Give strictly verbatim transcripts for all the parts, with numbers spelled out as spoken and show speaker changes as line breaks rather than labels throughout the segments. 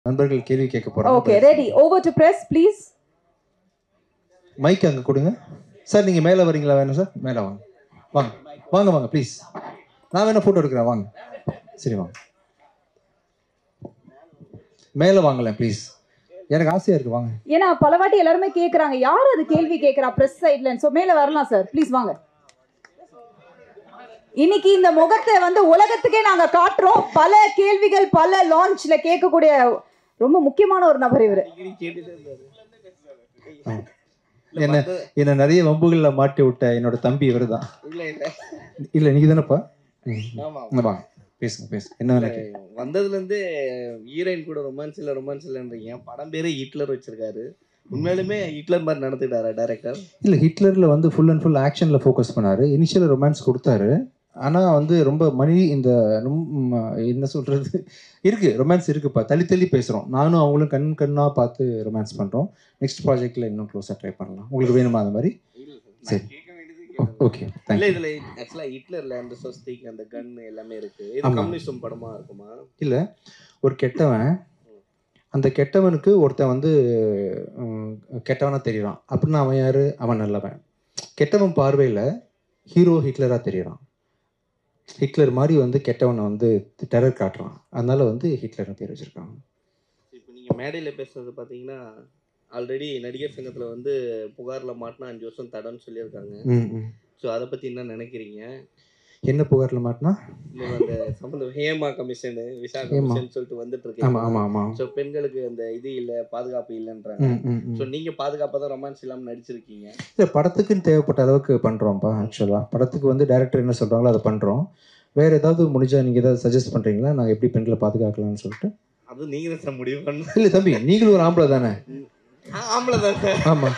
நண்பர்கள் கேள்வி கேட்க போறாங்க.
Okay, ready. Over to press please.
Mike அங்க கொடுங்க சார். நீங்க மேல வரீங்களா? வேணும் சார், மேல வாங்க. வாங்க வாங்க வாங்க ப்ளீஸ். நான் வேணா போட்டோ எடுக்கிறேன், வாங்க. சரி வாங்க, மேல வாங்கல ப்ளீஸ், எனக்கு ஆசையா இருக்கு, வாங்க.
ஏன்னா பல வாட்டி எல்லாருமே கேக்குறாங்க யார் அது கேள்வி கேக்குறா பிரஸ் சைடுல. சோ மேல வரலாம் சார், ப்ளீஸ் வாங்க. இன்னைக்கு இந்த முகத்தை வந்து உலகத்துக்கே நாங்க காட்டுறோம். பல கேள்விகள் பல லான்ச்ல கேட்கக்கூடிய ரொம்ப முக்கியமான ஒரு நபர் இவரு.
என்ன என்ன நிறைய வம்புகள்ல மாட்டி விட்ட என்னோட தம்பி இவரு தான்.
இல்ல இல்ல
இல்ல நீங்க தானப்பா?
ஆமா
வாங்க பேசுங்க பேசுங்க. என்ன வேலை?
வந்ததுல இருந்து ஹீரோயின் கூட ரொமான்ஸ் இல்ல ரொமான்ஸ் இல்லன்றீங்க. படம் பேரு ஹிட்லர் வச்சிருக்காரு. உண்மையிலுமே ஹிட்லர் மாதிரி நடந்துட்டாரா டைரக்டர்?
இல்ல, ஹிட்லர்ல வந்து ஃபுல் அண்ட் ஃபுல் ஆக்ஷன்ல ஃபோக்கஸ் பண்ணாரு. இனிஷியல் ரொமான்ஸ் கொடுத்தாரு, ஆனா வந்து ரொம்ப மணி இந்த என்ன சொல்றது இருக்கு, ரொமான்ஸ் இருக்குப்பா. தள்ளி தள்ளி பேசுறோம். நானும் அவங்களும் கண் கண்ணா பார்த்து ரொமான்ஸ் பண்றோம். நெக்ஸ்ட் ப்ராஜெக்ட்ல இன்னும் க்ளோஸா ட்ரை பண்ணலாம். உங்களுக்கு வேணுமா அந்த மாதிரி? சரி ஓகே.
இல்ல இதுல ஆக்சுவலா ஹிட்லர்ல அந்த சொஸ்திக் அந்த கன் எல்லாமே இருக்கு. இது கம்யூனிசம் படமா இருக்குமா? இல்ல,
ஒரு கெட்டவன், அந்த கெட்டவனுக்கு ஒருத்தன் வந்து கெட்டவனா தெரியறான் அப்படின்னா அவன் யாரு? அவன் நல்லவன். கெட்டவன் பார்வையில ஹீரோ ஹிட்லரா தெரியறான். ஹிட்லர் மாதிரி வந்து கெட்டவனை வந்து டெரர் காட்டுறான். அதனால வந்து ஹிட்லர்னு பேர் வச்சிருக்காங்க.
இப்போ நீங்க மேடையில் பேசுறது பார்த்தீங்கன்னா ஆல்ரெடி நடிகர் சங்கத்துல வந்து புகார்ல மாட்டினா அஞ்சு வருஷம் தடன்னு சொல்லியிருக்காங்க. ஸோ அதை பத்தி என்ன நினைக்கிறீங்க?
என்ன புகார்ல மாட்டினா?
அந்த சம்பந்தம் ஹேமா கமிஷன் விசா கமிஷன் சொல்லிட்டு வந்துட்டு இருக்கு. ஸோ பெண்களுக்கு அந்த இது இல்லை, பாதுகாப்பு இல்லைன்றாங்க. ஸோ நீங்க பாதுகாப்பாக தான் ரொமான்ஸ் இல்லாமல் நடிச்சிருக்கீங்க.
இல்லை, படத்துக்குன்னு தேவைப்பட்ட அளவுக்கு பண்ணுறோம்ப்பா. ஆக்சுவலாக படத்துக்கு வந்து டைரக்டர் என்ன சொல்கிறாங்களோ அதை பண்ணுறோம். வேறு ஏதாவது முடிஞ்சால் நீங்கள் ஏதாவது சஜஸ்ட் பண்ணுறீங்களா? நாங்கள் எப்படி பெண்களை பாதுகாக்கலாம்னு சொல்லிட்டு.
அது நீங்கள் தான் முடிவு பண்ணணும்.
இல்லை தம்பி, நீங்களும் ஒரு ஆம்பளை தானே?
ஆம்பளை தான் சார்.
ஆமாம்.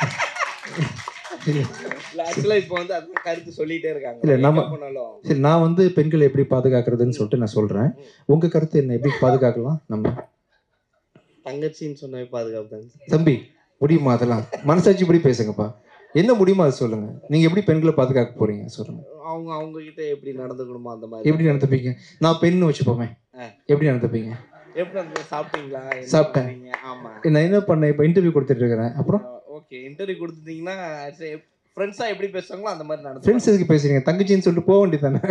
ஆக்சுவலாக இப்போ வந்து அது கருத்து சொல்லிகிட்டே இருக்காங்க.
இல்லை நம்ம சரி, நான் வந்து பெண்களை எப்படி பாதுகாக்கிறதுன்னு சொல்லிட்டு நான் சொல்கிறேன். உங்கள் கருத்து என்ன? எப்படி பாதுகாக்கலாம்? நம்ம
தங்கச்சின்னு சொன்னாவே பாதுகாப்பு தான்
தம்பி. முடியுமா? அதெல்லாம் மனசாட்சி இப்படி பேசுங்கப்பா. என்ன முடியுமா அது சொல்லுங்க. நீங்க எப்படி பெண்களை பாதுகாக்க போறீங்க சொல்லுங்க.
அவங்க அவங்க கிட்ட எப்படி நடந்துக்கணுமோ அந்த மாதிரி.
எப்படி நடந்துப்பீங்க? நான் பெண் வச்சுப்போமே, எப்படி நடந்துப்பீங்க?
எப்படி சாப்பிட்டீங்களா?
சாப்பிட்டேன். ஆமா, நான் என்ன பண்ணேன், இப்போ இன்டர்வியூ கொடுத்துட்டு இருக்கிறேன். அப்புறம்
ஓகே, இன்டர்வியூ கொடுத்துட்டீங்கன்னா ஃப்ரெண்ட்ஸா எப்படி பேசுவாங்களோ அந்த மாதிரி நடந்து.
ஃப்ரெண்ட்ஸ் எதுக்கு பேசுறீங்க? தங்கச்சின்னு சொல்லிட்டு போக வேண்டியதானே?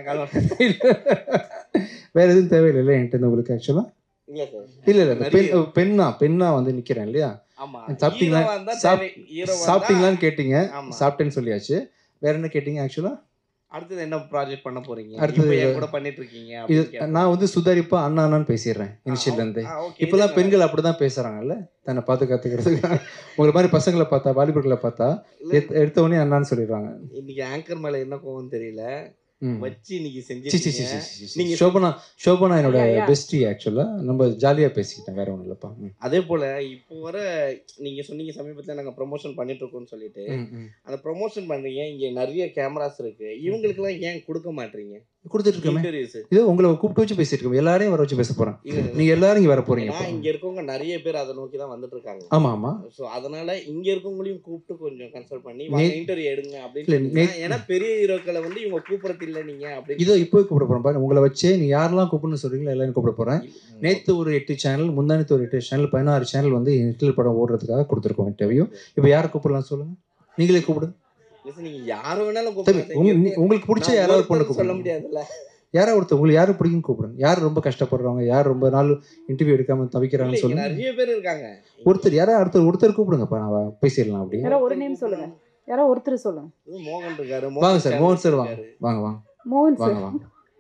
வேற எதுவும் தேவையில்லை என்கிட்ட உங்களுக்கு ஆக்சுவலா. இல்ல இல்ல, பெண் பெண்ணா பெண்ணா வந்து நிக்கிறேன் இல்லையா? சாப்பிட்டீங்களா? சாப்பிட்டீங்களான்னு கேட்டீங்க, சாப்பிட்டேன்னு சொல்லியாச்சு. வேற என்ன கேட்டீங்க? ஆக்சுவலா
அடுத்தது என்ன ப்ராஜெக்ட் பண்ண போறீங்க? அடுத்தது கூட பண்ணிட்டு இருக்கீங்க.
இது நான் வந்து சுதாரிப்பா அண்ணா அண்ணான்னு பேசிடுறேன் இனிஷியல்ல இருந்து. இப்பதான் பெண்கள் அப்படிதான் பேசுறாங்கல்ல, தன்னை பாதுகாத்துக்கிறதுக்கு. உங்களை மாதிரி பசங்களை பார்த்தா, வாலிபர்களை பார்த்தா எடுத்த உடனே அண்ணான்னு சொல்லிடுறாங்க.
இன்னைக்கு ஆங்கர் மேல என்ன கோவம் தெரியல, வச்சு இன்னைக்கு செஞ்சு.
நீங்க சோபனா சோபனா என்னோட பெஸ்டி. ஆக்சுவலா நம்ம ஜாலியா பேசிக்கிட்டேன், வேற ஒண்ணும் இல்லப்பா.
அதே போல இப்போ வர நீங்க சொன்னீங்க சமீபத்துல நாங்க ப்ரொமோஷன் பண்ணிட்டு இருக்கோம்னு சொல்லிட்டு, அந்த ப்ரொமோஷன் பண்றீங்க, இங்க நிறைய கேமராஸ் இருக்கு, இவங்களுக்கு எல்லாம் ஏன் கொடுக்க மாட்டீங்க?
கொடுத்துட்டு இருக்கோம். இது உங்களை கூப்பிட்டு வச்சு பேசிட்டு இருக்கோம். எல்லாரையும் வர வச்சு பேச போறேன். நீங்க எல்லாரும் இங்க வர போறீங்க.
இங்க இருக்கவங்க நிறைய பேர் அதை நோக்கி தான் வந்துட்டு இருக்காங்க.
ஆமா ஆமா.
சோ அதனால இங்க இருக்கவங்களையும் கூப்பிட்டு கொஞ்சம் கன்சல்ட் பண்ணி இன்டர்வியூ எடுங்க அப்படின்னு. ஏன்னா பெரிய ஹீரோக்களை வந்து இவங்க கூப்பிடுறது இல்ல நீங்க அப்படி.
இதோ இப்போ கூப்பிட போறேன் பாருங்க. உங்களை வச்சு நீங்க யாரெல்லாம் கூப்பிடணும்னு சொல்றீங்களோ எல்லாரும் கூப்பிட போறேன். நேத்து ஒரு எட்டு சேனல், முந்தானத்து ஒரு எட்டு சேனல், பதினாறு சேனல் வந்து ஹிட்லர் படம் ஓடுறதுக்காக கொடுத்துருக்கோம் இன்டர்வியூ. இப்போ யாரை கூப்பிடலாம் சொல்லுங்க, நீங்களே கூப்பிடுங்க.
நீங்க யார வேணாலும்
உங்களுக்கு பிடிச்ச யாராவது பொண்ணு
சொல்ல முடியாதுல்ல.
யாராவது ஒருத்தர் உங்களுக்கு யாரு பிடிக்கும் கூப்பிடுங்க. யார் ரொம்ப கஷ்டப்படுறவங்க, யார் ரொம்ப நாள் இன்டர்வியூ எடுக்காம தவிக்கிறாங்கன்னு சொல்லுங்க.
நிறைய பேர் இருக்காங்க.
ஒருத்தர் யாராவது அடுத்த ஒருத்தர் கூப்பிடுங்கப்பா, நான் பேசிடலாம். அப்படி
ஒரு நேம் சொல்லுங்க, யாரோ ஒருத்தர் சொல்லுங்க.
மோகன் இருக்காரு.
வாங்க சார், மோகன் சார் வாங்க வாங்க வாங்க.
மோகன்
வாங்க வாங்க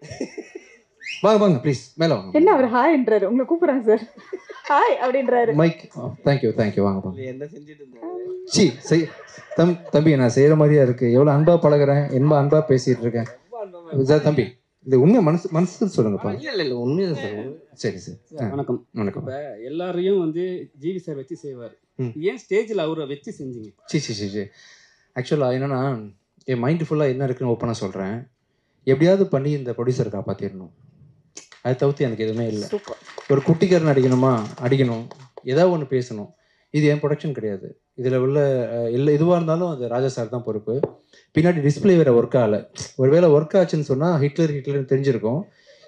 வாங்க வாங்க ப்ளீஸ் மேல வாங்க.
என்ன அவர் ஹாய்ன்றாரு, உங்களை கூப்பிடுறாங்க சார். ஹாய் அப்படின்றாரு.
Mike thank you thank you. வாங்க வாங்க.
என்ன செஞ்சிட்டு இருந்தாரு?
சி செய் தம் தம்பி, நான் செய்யற மாதிரியா இருக்கு. எவ்வளவு அன்பா பழகுறேன், என்பா அன்பா பேசிட்டு இருக்கேன். தம்பி இந்த உண்மை மனசு மனசு சொல்லுங்கப்பா.
இல்ல இல்ல உண்மையா சார்.
சரி சார்,
வணக்கம்.
வணக்கம்.
இப்போ எல்லாரையும் வந்து ஜிவி சார் வச்சு செய்வார், ஏன் ஸ்டேஜில் அவரை வச்சு செஞ்சீங்க?
சி சி சி சி ஆக்சுவலாக என்னன்னா, என் மைண்டு ஃபுல்லாக என்ன இருக்குன்னு ஓப்பனாக சொல்கிறேன். எப்படியாவது பண்ணி இந்த ப்ரொடியூசரை காப்பாற்றிடணும், அதை தவிர்த்து எனக்கு எதுவுமே இல்லை. ஒரு குட்டிக்காரன் அடிக்கணுமா அடிக்கணும், ஏதாவது ஒன்று பேசணும். இது என் ப்ரொடக்ஷன் கிடையாது. இதில் உள்ள எல்லா எதுவாக இருந்தாலும் அது ராஜா சார் தான் பொறுப்பு. பின்னாடி டிஸ்பிளே வேறு ஒர்க் ஆகலை. ஒரு வேளை ஒர்க் ஆச்சுன்னு சொன்னால் ஹிட்லர் ஹிட்லர்னு தெரிஞ்சிருக்கும்.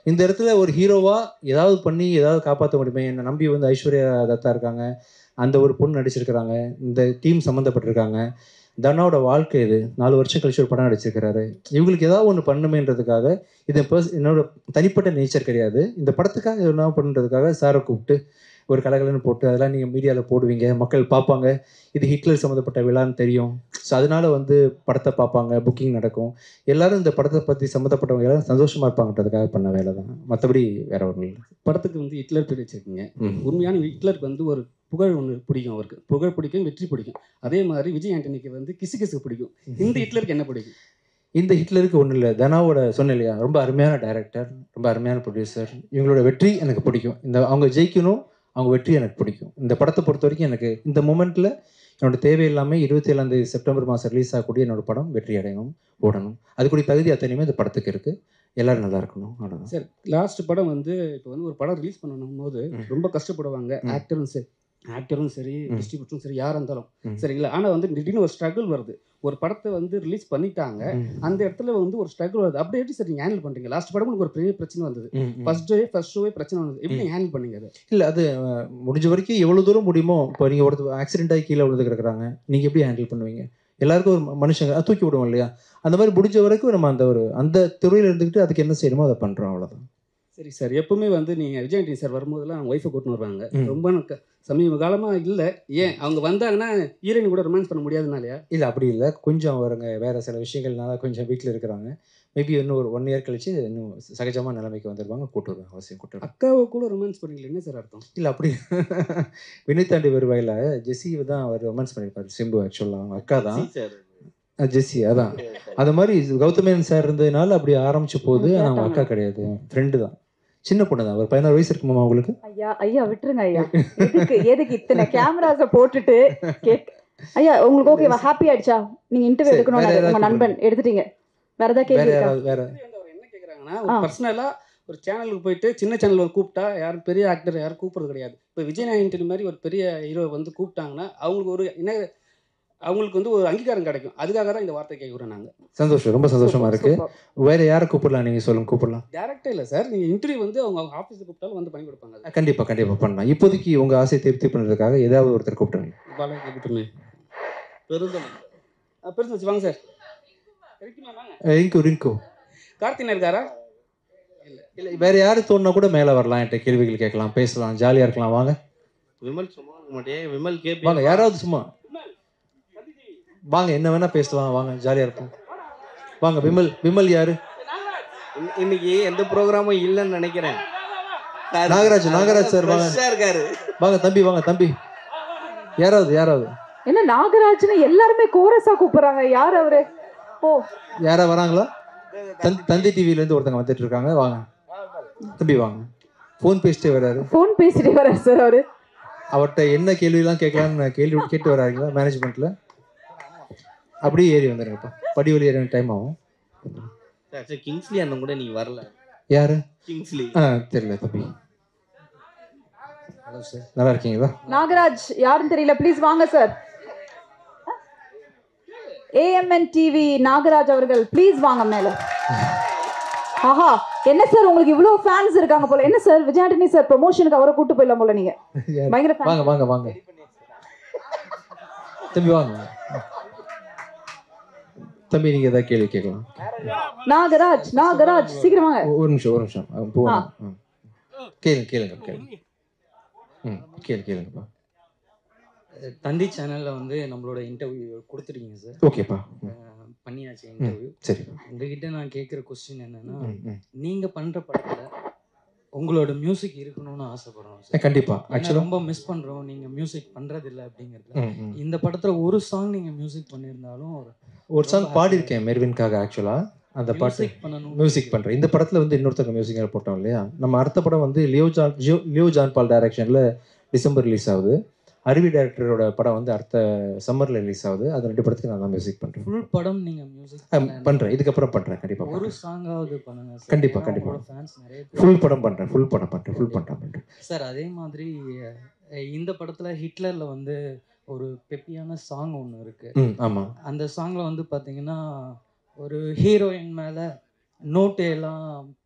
இந்த இடத்துல ஒரு ஹீரோவாக ஏதாவது பண்ணி ஏதாவது காப்பாற்ற முடியுமே, என்னை நம்பி வந்து ஐஸ்வர்யா தத்தா இருக்காங்க, அந்த ஒரு பொண்ணு நடிச்சிருக்கிறாங்க, இந்த டீம் சம்மந்தப்பட்டிருக்காங்க, தனாவோட வாழ்க்கை இது, நாலு வருஷம் கழிச்சு ஒரு படம் நடிச்சிருக்கிறாரு, இவங்களுக்கு ஏதாவது ஒன்று பண்ணுமேன்றதுக்காக, இது பர்ஸ் என்னோட தனிப்பட்ட நேச்சர் கிடையாது, இந்த படத்துக்காக என்ன பண்ணுறதுக்காக சாரை கூப்பிட்டு ஒரு கலகலன்னு போட்டு அதெல்லாம் நீங்கள் மீடியாவில் போடுவீங்க, மக்கள் பார்ப்பாங்க, இது ஹிட்லர் சம்மந்தப்பட்ட விழான்னு தெரியும், ஸோ அதனால வந்து படத்தை பார்ப்பாங்க, புக்கிங் நடக்கும், எல்லாரும் இந்த படத்தை பற்றி சம்மந்தப்பட்டவங்க எல்லாரும் சந்தோஷமாக இருப்பாங்கன்றதுக்காக பண்ண வேலை தான், மற்றபடி வேற ஒன்றும் இல்லை.
படத்துக்கு வந்து ஹிட்லர் பேர் வச்சிருக்கீங்க. உண்மையான ஹிட்லருக்கு வந்து ஒரு புகழ் ஒன்று பிடிக்கும், அவருக்கு புகழ் பிடிக்கும், வெற்றி பிடிக்கும். அதே மாதிரி விஜய் ஆண்டனிக்கு வந்து கிசு கிசு பிடிக்கும். இந்த ஹிட்லருக்கு என்ன பிடிக்கும்?
இந்த ஹிட்லருக்கு ஒன்றும் இல்லை, தனாவோட சொன்னேன் இல்லையா, ரொம்ப அருமையான டைரக்டர், ரொம்ப அருமையான ப்ரொடியூசர், இவங்களோட வெற்றி எனக்கு பிடிக்கும், இந்த அவங்க ஜெயிக்கணும், அவங்க வெற்றி எனக்கு பிடிக்கும். இந்த படத்தை பொறுத்த வரைக்கும் எனக்கு இந்த மூமெண்ட்டில் என்னோட தேவையில்லாமல் இருபத்தி ஏழாம் தேதி செப்டம்பர் மாதம் ரிலீஸ் ஆகக்கூடிய என்னோட படம் வெற்றி அடையணும், ஓடணும், அதுக்குரிய தகுதி அத்தனையுமே இந்த படத்துக்கு இருக்குது, எல்லோரும் நல்லா இருக்கணும், அவ்வளோதான்.
சார், லாஸ்ட் படம் வந்து இப்போ வந்து ஒரு படம் ரிலீஸ் பண்ணணும் போது ரொம்ப கஷ்டப்படுவாங்க ஆக்டரும் சரி ஆக்டரும் சரி டிஸ்ட்ரிபியூட்டரும் சரி யாராக இருந்தாலும் சரிங்களா. ஆனால் வந்து திடீர்னு ஒரு ஸ்ட்ரகிள் வருது, ஒரு படத்தை வந்து ரிலீஸ் பண்ணிட்டாங்க, அந்த இடத்துல வந்து ஒரு ஸ்ட்ரகிள் வருது, அப்படியே எப்படி சார் நீங்கள் ஹேண்டில் பண்ணுறீங்க? லாஸ்ட் படம் உங்களுக்கு ஒரு பெரிய பிரச்சனை வந்தது, ஃபர்ஸ்ட் டே ஃபர்ஸ்ட் ஷோவே பிரச்சனை வந்தது, எப்படி நீங்கள் ஹேண்டில் பண்ணீங்க அது?
இல்லை, அது முடிஞ்ச வரைக்கும் எவ்வளோ தூரம் முடியுமோ, இப்போ நீங்கள் ஒருத்தர் ஆக்சிடென்ட் ஆகி கீழே விழுந்து கிடக்குறாங்க, நீங்கள் எப்படி ஹேண்டில் பண்ணுவீங்க? எல்லாருக்கும் ஒரு மனுஷங்க தூக்கி விடுவோம் இல்லையா, அந்த மாதிரி முடிஞ்ச வரைக்கும் நம்ம அந்த ஒரு அந்த துறையில் இருந்துக்கிட்டு அதுக்கு என்ன செய்யணுமோ அதை பண்ணுறோம், அவ்வளோதான்.
சரி சார், எப்பவுமே வந்து நீங்கள் விஜய் ஆண்டனி சார் வரும்போதெல்லாம் அவங்க ஒய்ஃபை கூட்டின்னு வருவாங்க, ரொம்ப சமீப காலமாக இல்லை, ஏன் அவங்க வந்தாங்கன்னா ஹீரோயின் கூட ரொமான்ஸ் பண்ண முடியாதுனாலயா? இல்லை,
அப்படி இல்லை, கொஞ்சம் அவருங்க வேறு சில விஷயங்கள்னால கொஞ்சம் வீட்டில் இருக்கிறாங்க, மேபி இன்னும் ஒரு ஒன் இயர் கழிச்சு இன்னும் சகஜமாக நிலைமைக்கு வந்துடுவாங்க, கூட்டு வருவாங்க, அவசியம் கூட்டு வருவாங்க.
அக்காவை கூட ரொமான்ஸ் பண்ணீங்களா? என்ன சார் அர்த்தம்?
இல்லை, அப்படி வினைத்தாண்டி வருவாயில் ஜெஸ்ஸி தான் அவர் ரொமான்ஸ் பண்ணியிருப்பார், சிம்பு ஆக்சுவலாக அவங்க அக்கா தான் ஜெஸ்ஸி, அதான் அது மாதிரி கௌதமேன் சார் இருந்ததுனால அப்படி ஆரம்பிச்சு போகுது, ஆனால் அவங்க அக்கா கிடையாது, ஃப்ரெண்டு தான், சின்ன பொண்ணு தான், ஒரு பதினாறு வயசு இருக்குமா உங்களுக்கு?
ஐயா ஐயா விட்டுருங்க ஐயா, எதுக்கு எதுக்கு இத்தனை கேமராஸை போட்டுட்டு கேக் ஐயா, உங்களுக்கு ஓகேவா, ஹாப்பி ஆயிடுச்சா? நீங்க இன்டர்வியூ எடுக்கணும்னு உங்க நண்பன் எடுத்துட்டீங்க, வேற ஏதாவது கேள்வி இருக்கா?
வேற
என்ன கேக்குறாங்கன்னா, பர்சனலா ஒரு சேனலுக்கு போயிட்டு சின்ன சேனல் வந்து கூப்பிட்டா யாரும் பெரிய ஆக்டர் யாரும் கூப்பிடுறது கிடையாது. இப்போ விஜய் ஆண்டனி மாதிரி ஒரு பெரிய ஹீரோ வந்து கூப்பிட்டாங்கன்னா அவங்களுக்கு ஒரு என்ன அவங்களுக்கு வந்து ஒரு அங்கீகாரம் கிடைக்கும், அதுக்காக தான் இந்த வார்த்தை கேட்குறோம் நாங்கள்.
சந்தோஷம், ரொம்ப சந்தோஷமா இருக்கு. வேற யாரை கூப்பிடலாம் நீங்க சொல்லுங்க, கூப்பிடலாம்.
டேரக்டே இல்லை சார், நீங்கள் இன்டர்வியூ வந்து அவங்க அவங்க ஆஃபீஸில் கூப்பிட்டாலும் வந்து பண்ணி கொடுப்பாங்க.
கண்டிப்பா கண்டிப்பா பண்ணலாம். இப்போதைக்கு உங்க ஆசை திருப்தி பண்ணுறதுக்காக ஏதாவது ஒருத்தர் கூப்பிட்டுருங்க.
பாலாஜி கூப்பிட்டுருங்க. பெருந்தம் பெருந்தம் வச்சு வாங்க சார்.
ரிங்கு ரிங்கு
கார்த்தினா இருக்காரா?
இல்லை இல்லை, வேற யாரு தோணுனா கூட மேலே வரலாம், என்கிட்ட கேள்விகள் கேட்கலாம், பேசலாம், ஜாலியாக இருக்கலாம். வாங்க
விமல், சும்மா மாட்டே விமல் கேபி,
வாங்க யாராவது சும்மா வாங்க, என்ன வேணா பேசலாம், வாங்க ஜாலியாக இருக்கும். வாங்க விமல். விமல் யாரு?
இன்னைக்கு எந்த ப்ரோக்ராமும் இல்லைன்னு நினைக்கிறேன்.
நாகராஜ் நாகராஜ் சார் வாங்க
இருக்காரு.
வாங்க தம்பி, வாங்க தம்பி. யாராவது யாராவது
என்ன நாகராஜ்னு எல்லாருமே கோரஸா கூப்பிடுறாங்க, யார் அவரு? ஓ,
யாரா வராங்களா? தந்தி தந்தி டிவில இருந்து ஒருத்தங்க வந்துட்டு இருக்காங்க, வாங்க தம்பி வாங்க. ஃபோன் பேசிட்டே வராரு.
ஃபோன் பேசிட்டே வராரு சார் அவரு.
அவர்கிட்ட என்ன கேள்வியெல்லாம் கேட்கலான்னு கேள்வி கேட்டு வராங்களா மேனேஜ்மெண்ட்ல? அப்படியே ஏறி வந்துருங்கப்பா, படி வழி ஏறி டைம் ஆகும்.
கிங்ஸ்லி அண்ணன் கூட நீ வரல.
யாரு?
கிங்ஸ்லி.
ஆ தெரியல தம்பி. ஹலோ சார், நல்லா இருக்கீங்களா?
நாகராஜ் யாருன்னு தெரியல, ப்ளீஸ் வாங்க சார். ஏஎம்என் டிவி நாகராஜ் அவர்கள் ப்ளீஸ் வாங்க மேல. ஆஹா, என்ன சார் உங்களுக்கு இவ்வளவு ஃபேன்ஸ் இருக்காங்க போல. என்ன சார் விஜய் ஆண்டனி சார் ப்ரமோஷனுக்கு அவரை கூட்டு போயிடலாம் போல நீங்க. பயங்கர ஃபேன்.
வாங்க வாங்க வாங்க தம்பி வாங்க. தம்பி நீங்க ஏதாவது கேள்வி கேட்கலாம்.
நாகராஜ் நாகராஜ் சீக்கிரம் வாங்க.
ஒரு நிமிஷம் ஒரு நிமிஷம் போகணும். கேளுங்க கேளுங்க கேளுங்க. ம் கேளு கேளுங்கப்பா.
தந்தி சேனல்ல வந்து நம்மளோட இன்டர்வியூ கொடுத்துருக்கீங்க சார்.
ஓகேப்பா,
பண்ணியாச்சு இன்டர்வியூ.
சரி,
உங்ககிட்ட நான் கேட்குற கொஸ்டின் என்னன்னா, நீங்க பண்ற படத்துல உங்களோட மியூசிக் இருக்கணும்னு ஆசைப்படுறோம் சார்.
கண்டிப்பா. ஆக்சுவலா
ரொம்ப மிஸ் பண்றோம், நீங்க மியூசிக் பண்றது இல்லை அப்படிங்கிறது. இந்த படத்துல ஒரு சாங் நீங்க மியூசிக் பண்ணியிருந்தாலும்
ஒரு சாங் பாடியிருக்கேன் மெர்வின்காக. ஆக்சுவலா அந்த பாட்டு மியூசிக் பண்ணுறேன். இந்த படத்தில் வந்து இன்னொருத்தங்க மியூசிக்காக போட்டோம் இல்லையா. நம்ம அடுத்த படம் வந்து Leo John Leo Leo John Paul டைரக்ஷனில் டிசம்பர் ரிலீஸ் ஆகுது. அருவி டைரக்டரோட படம் வந்து அடுத்த சம்மரில் ரிலீஸ் ஆகுது. அது ரெண்டு படத்துக்கு நான் தான் மியூசிக் பண்ணுறேன்.
ஃபுல் படம் நீங்கள் மியூசிக்
பண்ணுறேன், இதுக்கப்புறம் பண்ணுறேன் கண்டிப்பாக.
ஒரு சாங்காவது பண்ணுங்க சார்.
கண்டிப்பாக கண்டிப்பாக.
ஃபேன்ஸ் நிறைய
ஃபுல் படம் பண்ணுறேன், ஃபுல் படம் பண்ணுறேன், ஃபுல் படம் பண்ணுறேன்
சார். அதே மாதிரி இந்த படத்தில் ஹிட்லரில் வந்து ஒரு பெப்பியான சாங் ஒன்று இருக்கு.
ஆமாம்.
அந்த சாங்கில் வந்து பார்த்தீங்கன்னா ஒரு ஹீரோயின் மேலே நோட்டு எல்லாம்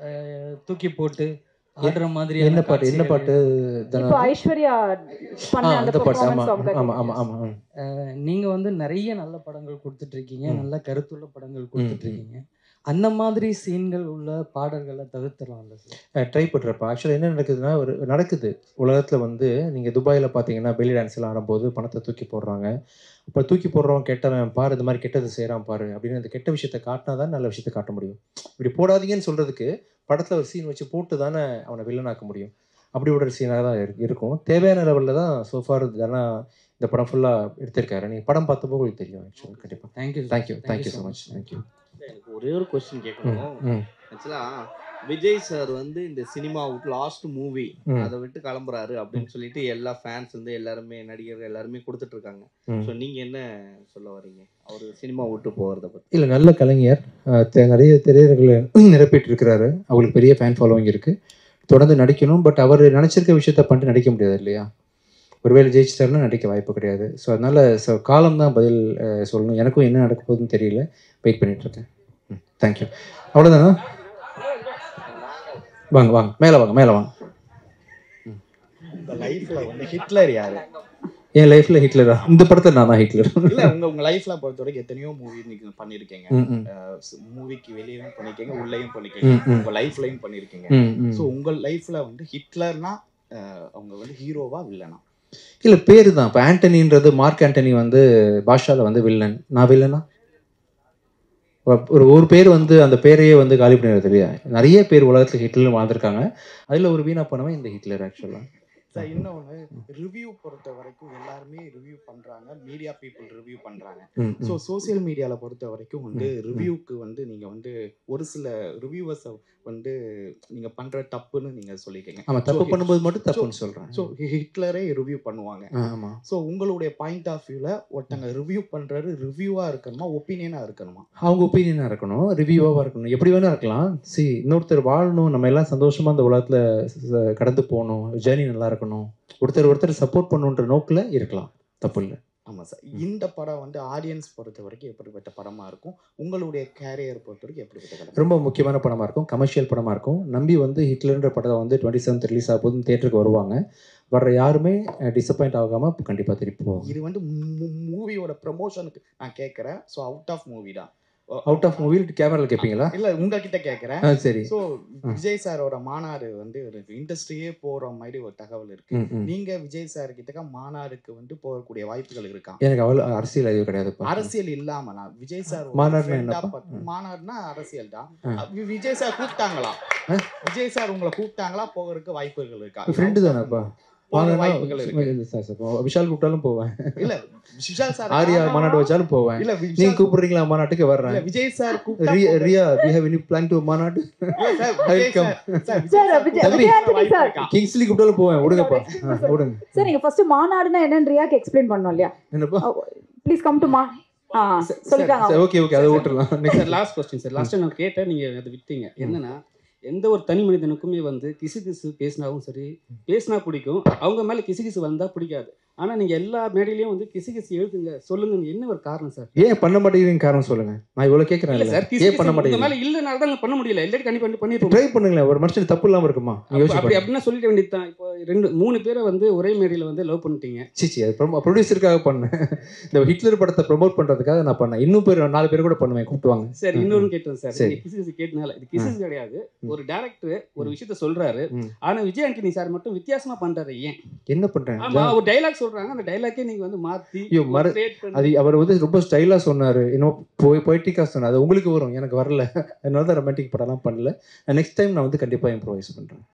அஹ், தூக்கி போட்டு ஆடுற மாதிரி
என்ன பாட்டு என்ன பாட்டு
இப்போ ஐஸ்வர்யா பண்ண
ஆ,
அந்த
அந்த பாட்டு ஆமா
பெர்ஃபார்மன்ஸ்
ஆமா ஆமா ஆமா ம்.
நீங்க வந்து நிறைய நல்ல படங்கள் கொடுத்துட்டு இருக்கீங்க
ம்.
நல்ல கருத்துள்ள படங்கள்
ம்,
கொடுத்துட்டு இருக்கீங்க அந்த மாதிரி சீன்கள் உள்ள பாடல்களை தவிர்த்துடலாம்ல சார்
ட்ரை பண்ணுறப்ப ஆக்சுவலாக என்ன நடக்குதுன்னா ஒரு நடக்குது உலகத்தில் வந்து நீங்கள் துபாயில் பார்த்தீங்கன்னா பெலி டான்ஸ்லாம் ஆடும்போது பணத்தை தூக்கி போடுறாங்க. அப்போ தூக்கி போடுறவன் கெட்டவன் பாரு, இந்த மாதிரி கெட்டது செய்கிறான் பாரு அப்படின்னு அந்த கெட்ட விஷயத்தை காட்டினா தான் நல்ல விஷயத்தை காட்ட முடியும். இப்படி போடாதீங்கன்னு சொல்கிறதுக்கு படத்தில் ஒரு சீன் வச்சு போட்டு தானே அவனை வில்லனாக்க முடியும். அப்படி ஒரு சீனாக தான் இருக்கு- இருக்கும். தேவையான லெவலில் தான் சோஃபார் தானே இந்த படம் ஃபுல்லாக எடுத்திருக்காரு. நீங்கள் படம் பார்த்தப்போ உங்களுக்கு தெரியும் ஆக்சுவலாக. கண்டிப்பாக
thank you
thank you thank you so much thank you.
எனக்கு ஒரே ஒரு கொஸ்டின் கேட்கணும்.
ம்
ஆக்சுவலா விஜய் சார் வந்து இந்த சினிமா விட்டு லாஸ்ட் மூவி
ம்.
அதை விட்டு கிளம்புறாரு அப்படின்னு சொல்லிட்டு எல்லா ஃபேன்ஸ் வந்து எல்லாருமே நடிகர்கள் எல்லாருமே கொடுத்துட்டு இருக்காங்க.
ம்.
ஸோ நீங்க என்ன சொல்ல வரீங்க அவர் சினிமா விட்டு போகிறத பத்தி?
இல்லை, நல்ல கலைஞர். அஹ் தெ- நிறைய திரையரங்களை நிரப்பிட்டு இருக்கிறாரு. அவங்களுக்கு பெரிய ஃபேன் ஃபாலோவிங் இருக்குது. தொடர்ந்து நடிக்கணும். பட் அவர் நினச்சிருக்க விஷயத்த பண்ணிட்டு நடிக்க முடியாது இல்லையா? ஒருவேளை ஜெயிச்சிட்டாருன்னா நடிக்க வாய்ப்பு கிடையாது. ஸோ அதனால் ஸோ காலம் தான் பதில் அஹ், சொல்லணும். எனக்கும் என்ன நடக்க போகுதுன்னு தெரியல. வெயிட் பண்ணிகிட்ருக்கேன். ம் தேங்க்யூ. அவ்வளோதானா? வாங்க வாங்க மேலே வாங்க மேலே வாங்க.
உங்க லைஃப்ல வந்து ஹிட்லர் யாரு?
என் லைஃப்பில் ஹிட்லரா? இந்த படத்தில் நான் தான் ஹிட்லர்.
இல்ல உங்க உங்க லைஃப்ல பொறுத்த வரைக்கும் எத்தனையோ மூவி நீங்க பண்ணிருக்கீங்க.
ம் ம்
மூவிக்கு வெளியவும் பண்ணிருக்கீங்க, உள்ளேயும்
ம்,
பண்ணிருக்கீங்க,
ம்.
உங்க லைஃப்லயும் பண்ணிருக்கீங்க.
ம் ம்
சோ உங்க லைஃப்ல வந்து ஹிட்லர்னா அஹ், அவங்க வந்து ஹீரோவா வில்லனா?
இல்லை, பேர் தான். இப்போ ஆண்டனின்றது மார்க் ஆண்டனி வந்து பாஷாவில் வந்து வில்லன். நான் வில்லனா? ஒரு ஒரு பேர் வந்து அந்த பேரையே வந்து காலி பண்ணிடுறது இல்லையா? நிறைய பேர் உலகத்தில் ஹிட்லர் வாழ்ந்திருக்காங்க. அதில் ஒரு வீணா பண்ணவன் இந்த ஹிட்லர் ஆக்சுவலாக.
சார் இன்னொன்று, ரிவ்யூ பொறுத்த வரைக்கும் எல்லாருமே ரிவ்யூ பண்றாங்க, மீடியா பீப்புள் ரிவ்யூ பண்றாங்க.
ம்
ஸோ
ம்
சோசியல் மீடியாவில் பொறுத்த வரைக்கும் வந்து
ம், ம்.
ரிவ்யூக்கு வந்து நீங்கள் வந்து ஒரு சில ரிவ்யூவர்ஸை வந்து நீங்கள் பண்ணுற தப்புன்னு நீங்கள் சொல்லியிருக்கீங்க.
ஆமாம், தப்பு
So,
பண்ணும்போது மட்டும் தப்புன்னு சொல்கிறேன்.
ஸோ ஹிட்லரே ரிவ்யூ பண்ணுவாங்க.
ஆமாம்.
ஸோ உங்களுடைய பாயிண்ட் ஆஃப் வியூவில் ஒருத்தங்க ரிவ்யூ பண்ணுறாரு, ரிவ்யூவாக இருக்கணுமா ஒப்பீனியனாக இருக்கணுமா?
அவங்க ஒப்பீனியனாக இருக்கணும், ரிவ்யூவாக இருக்கணும், எப்படி வேணா இருக்கலாம். சி இன்னொருத்தர் வாழணும், நம்ம எல்லாம் சந்தோஷமாக அந்த உலகத்தில் கடந்து போகணும், ஜேர்னி நல்லா இருக்கணும், ஒருத்தர் ஒருத்தர் சப்போர்ட் பண்ணுன்ற நோக்கில் இருக்கலாம், தப்பு இல்லை.
ஆமாம் சார். இந்த படம் வந்து ஆடியன்ஸ் பொறுத்த வரைக்கும் எப்படிப்பட்ட படமாக இருக்கும்? உங்களுடைய கேரியர் பொறுத்த வரைக்கும் எப்படிப்பட்ட படம்?
ரொம்ப முக்கியமான படமாக இருக்கும், கமர்ஷியல் படமாக இருக்கும். நம்பி வந்து ஹிட்லர்ன்ற படத்தை வந்து டுவெண்ட்டி செவன்த் ரிலீஸ் ஆகும்போது தேட்டருக்கு வருவாங்க. வர்ற யாருமே டிசப்பாயிண்ட் ஆகாமல் கண்டிப்பாக திருப்பி போவாங்க.
இது வந்து மூவியோட ப்ரமோஷனுக்கு நான் கேட்குறேன். ஸோ அவுட் ஆஃப் மூவி தான்.
அவுட் ஆஃப் மூவி கேமராவில் கேட்பீங்களா?
இல்லை உங்ககிட்ட கேட்குறேன்.
ஆ சரி.
ஸோ விஜய் சாரோட மாநாடு வந்து ஒரு இண்டஸ்ட்ரியே போகிற மாதிரி ஒரு தகவல் இருக்கு.
ம் ம்
நீங்க விஜய் சார் கிட்ட மாநாடுக்கு வந்து போகக்கூடிய வாய்ப்புகள் இருக்கா?
எனக்கு அவ்வளோ அரசியல் அறிவு கிடையாதுப்பா.
அரசியல் இல்லாம நான் விஜய் சார்
மாநாடுனா என்னப்பா?
மாநாடுனா அரசியல் தான்.
ஆ.
வி- விஜய் சார் கூப்பிட்டாங்களா?
ஆ?
விஜய் சார் உங்களை கூப்பிட்டாங்களா? போகிறதுக்கு வாய்ப்புகள் இருக்கா?
ஃப்ரெண்டு தானேப்பா.
போற
வாங்க,
வாய்ப்புகள் இருக்கு.
இல்ல சார், சார், போ- விஷால் கூப்பிட்டாலும் போவேன்.
இல்ல விஷால் சார்
ஆரியா மாநாடு வச்சாலும் போவேன்.
இல்ல
நீங்க
விஷால்
கூப்பிடுறீங்களா மாநாட்டுக்கு வர்றேன்.
இல்ல விஜய் சார் கூப்பிட்டா
ரியா
போக-
Riya we have any plan to மாநாடு?
இல்ல sir,
I will
Vijay
come.
Sir, sir,
sir,
Vijay
Vijay-
sir
Vijay Antony
வாய்ப்பு
சார்.
இருக்கா?
கிங்ஸ்லி கூப்பிட்டாலும் போவேன். விடுங்கப்பா. ஆ, விடுங்க.
சார் நீங்க ஃபர்ஸ்ட் மாநாடுனா என்னன்னு ரியாக்கு எக்ஸ்பிளைன் பண்ணணும் இல்லையா?
என்னப்பா?
ப்ளீஸ் கம் டு மா ஆ சொல்லிட்டாங்க.
சரி, ஓகே ஓகே, அதை விட்டுறலாம்.
Sir last question sir. Last நான் கேட்டேன், நீங்கள் அதை விட்டீங்க. என்னன்னா எந்த ஒரு தனி மனிதனுக்குமே வந்து கிசு கிசு பேசினாவும் சரி, பேசினா பிடிக்கும், அவங்க மேலே கிசு கிசு வந்தால் பிடிக்காது. ஆனால் நீங்கள் எல்லா மேடையிலையும் வந்து கிசு கிசு எழுதுங்க சொல்லுங்க, என்ன ஒரு காரணம் சார்?
ஏன் பண்ண மாட்டேங்கிறீங்க காரணம் சொல்லுங்க. நான் இவ்வளவு கேட்கறேன்.
இல்லை
இல்ல
சார், கிசு
ஏன் பண்ண
கிசு உங்க
மாட்டேங்கிறீங்க?
மேலே இல்லைனால தான் பண்ண முடியல. இல்லாட்டி கண்டிப்பாக பண்ணி பண்ணிருப்போம்.
ட்ரை பண்ணுங்களேன். ஒரு மனுஷனுக்கு தப்பு இல்லாம இருக்குமா? நீங்க யோசிச்சு
அப்படி
பாருங்க.
அப்படின்னா சொல்லிட வேண்டியது தான். இப்போ ரெண்டு மூணு பேரை வந்து ஒரே மேடையில் வந்து லவ் பண்ணிட்டீங்க.
சீச்சி, அது ப்ரொடியூசருக்காக பண்ணேன். இந்த ஹிட்லர் படத்தை ப்ரொமோட் பண்றதுக்காக நான் பண்ணேன். இன்னும் பேர் நாலு பேர் கூட பண்ணுவேன், கூப்பிட்டுவாங்க.
சரி, இன்னொரு கேட்டேன் சார்.
சரி.
நீங்க கிசு கிசு கேட்டனால இது கிசு கிடையாது.
ம்.
ஒரு டேரக்டர் ஒரு விஷயத்த சொல்றாரு,
ம்.
ஆனா விஜய் ஆண்டனி சார் மட்டும் வித்தியாசமா பண்றாரு. ஏன்?
என்ன பண்றேன்?
ஆமா, ஒரு டைலாக் சொல்றாங்க, அந்த டைலாக்கே நீங்க வந்து மாத்தி
ஐயோ, மறு-
create பண்ணி-
அது அவர் வந்து ரொம்ப ஸ்டைலா சொன்னாரு, இன்னும் போய் பொய்டிக்கா சொன்னார். அது உங்களுக்கு வரும், எனக்கு வரல. அதனால தான் ரொமான்டிக் படம்லாம் பண்ணல. நெக்ஸ்ட் டைம் நான் வந்து கண்டிப்பா இம்ப்ரோவைஸ் பண்றேன்.